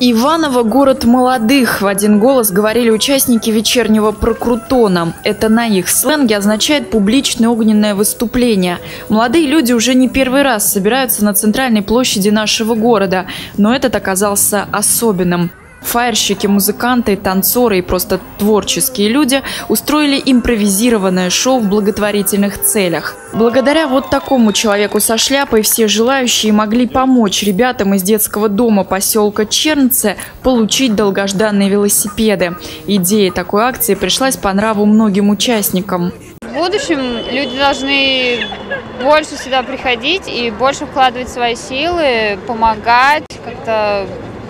Иваново – город молодых, в один голос говорили участники вечернего прокрутона. Это на их сленге означает публичное огненное выступление. Молодые люди уже не первый раз собираются на центральной площади нашего города, но этот оказался особенным. Фаерщики, музыканты, танцоры и просто творческие люди устроили импровизированное шоу в благотворительных целях. Благодаря вот такому человеку со шляпой все желающие могли помочь ребятам из детского дома поселка Чернце получить долгожданные велосипеды. Идея такой акции пришлась по нраву многим участникам. В будущем люди должны больше сюда приходить и больше вкладывать свои силы, помогать, как-то,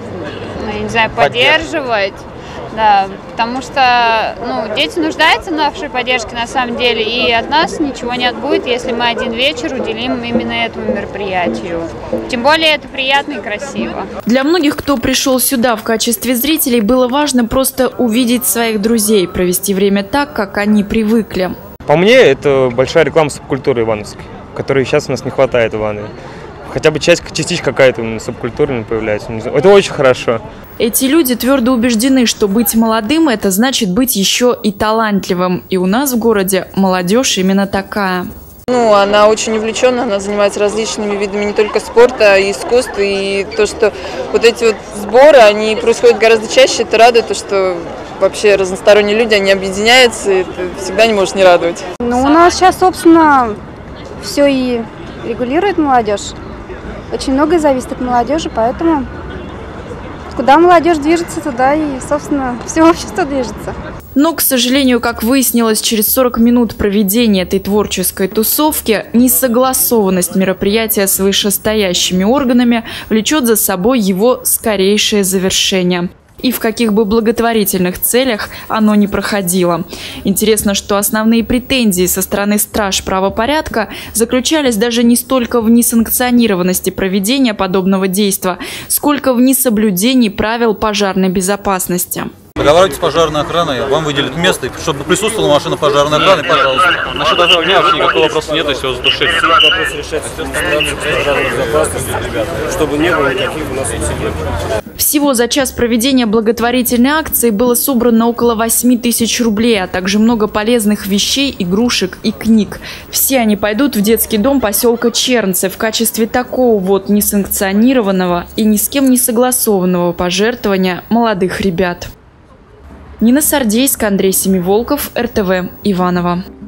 я не знаю, поддерживать. Да, потому что дети нуждаются в нашей поддержке на самом деле, и от нас ничего не отбудет, если мы один вечер уделим именно этому мероприятию. Тем более это приятно и красиво. Для многих, кто пришел сюда в качестве зрителей, было важно просто увидеть своих друзей, провести время так, как они привыкли. По мне, это большая реклама субкультуры ивановской, которой сейчас у нас не хватает в Иванове. Хотя бы частичка какая-то субкультурная появляется. Это очень хорошо. Эти люди твердо убеждены, что быть молодым – это значит быть еще и талантливым. И у нас в городе молодежь именно такая. Она очень увлечена, она занимается различными видами не только спорта, и искусства. И то, что вот эти вот сборы, они происходят гораздо чаще, это радует, то, что вообще разносторонние люди, они объединяются, и это всегда не может не радовать. У нас сейчас, собственно, все и регулирует молодежь. Очень многое зависит от молодежи, поэтому куда молодежь движется, туда и, собственно, все общество движется. Но, к сожалению, как выяснилось, через 40 минут проведения этой творческой тусовки несогласованность мероприятия с вышестоящими органами влечет за собой его скорейшее завершение. И в каких бы благотворительных целях оно ни проходило. Интересно, что основные претензии со стороны страж правопорядка заключались даже не столько в несанкционированности проведения подобного действа, сколько в несоблюдении правил пожарной безопасности. Договаривайтесь с пожарной охраной, вам выделят место, чтобы присутствовала машина пожарной охраны, пожалуйста. Насчет огня вообще никакого вопроса нет, если его задушили. Вопрос решается с пожарной безопасностью, чтобы не было никаких у нас инцидентов. Всего за час проведения благотворительной акции было собрано около 8 тысяч рублей, а также много полезных вещей, игрушек и книг. Все они пойдут в детский дом поселка Чернце в качестве такого вот несанкционированного и ни с кем не согласованного пожертвования молодых ребят. Нина Сардейская, Андрей Семиволков, РТВ, Иваново.